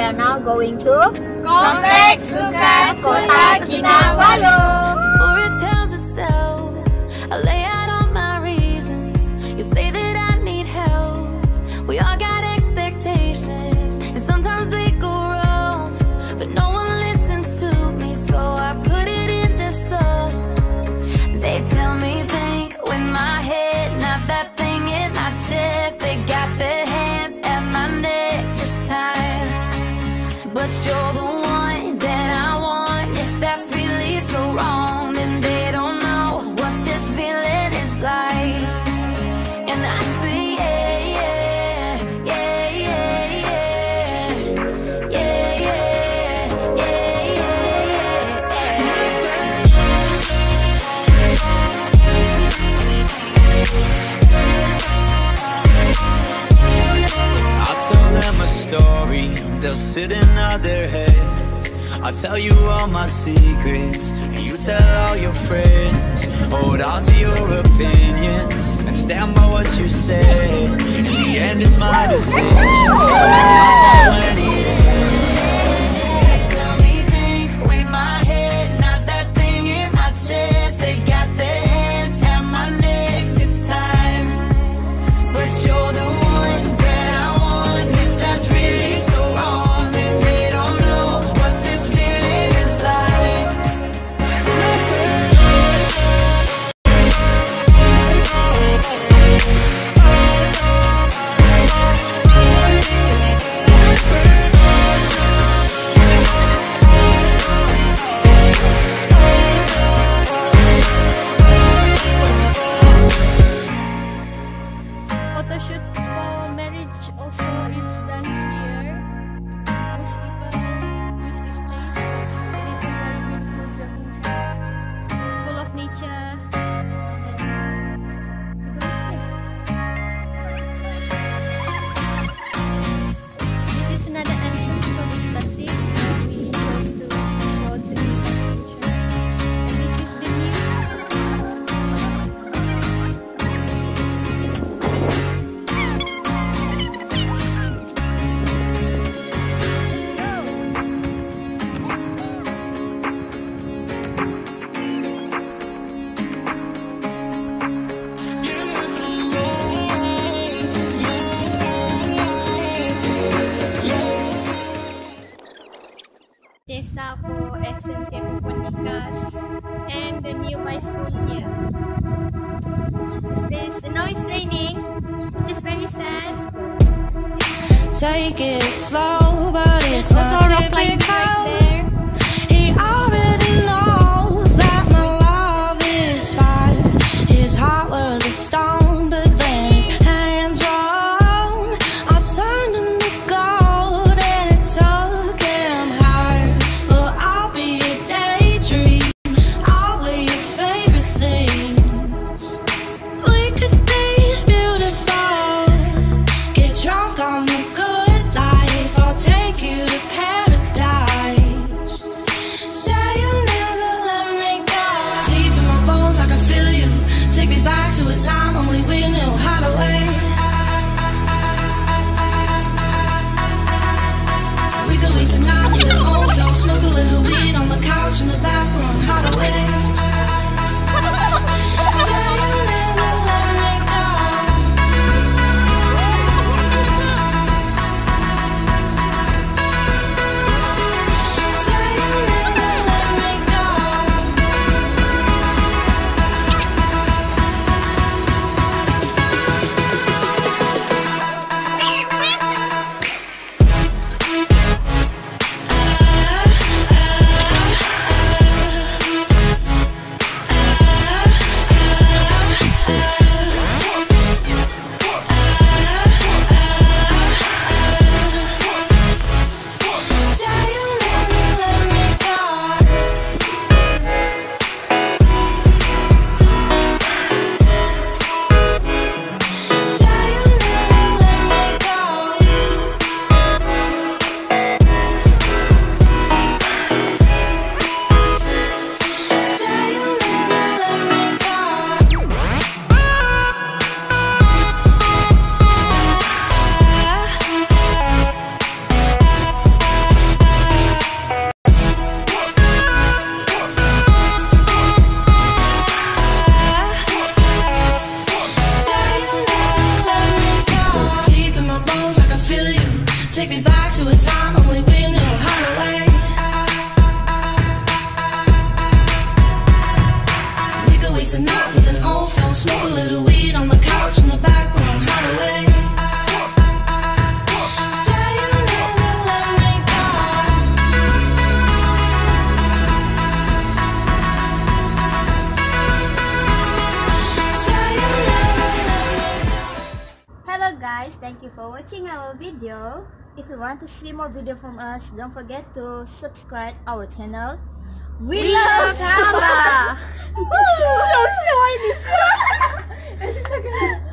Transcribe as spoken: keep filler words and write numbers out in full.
are now going to Kompleks Sukan Kota Kinabalu. Before it tells itself, I lay out all my reasons. You say that I need help. We all got expectations, and sometimes they go wrong, but no one listens to me, so I put it in this song. They tell me think with my head, not that thing in my chest. They got their hands at my neck this time, but you're the one that I want. If that's really so wrong, then they don't know what this feeling is like. And I say yeah, yeah, yeah, yeah, yeah, yeah, yeah, yeah, yeah. I'll tell them a story, they'll sit and nod their heads. I'll tell you all my secrets, and you tell all your friends. Hold on to your opinions, and stand by what you say. In the end, it's my decision, so it's not for any end. They tell me think with my head, not that thing in my chest. They got their hands at my neck this time, but you're the one that I want. If that's really so wrong, then they don't know what this feeling is like. Photo shoot for marriage also is done here. Most people use this place as it is a very beautiful jogging track, full of nature. This is another entrance for this classic. We chose to go to the entrance. And this is the new. Desa for S M K and the new high school here. This place, now it's raining, which is very sad. Take it slow, but it's There's also not rock climbing typical. right there. He already knows that my love is fire. His heart was a stone, but then his hands rolled. I turned him to gold and it took him higher. But I'll be a daydream, I'll wear your favorite things. We could be beautiful, get drunk on the good life. I'll take you to paradise. a time only we knew how to wait. We could waste a night with an old film, smoke a little weed on the couch in the back room, how to wait. Hello guys, thank you for watching our video. If you want to see more video from us, don't forget to subscribe our channel. We, we love Samba! So, so, I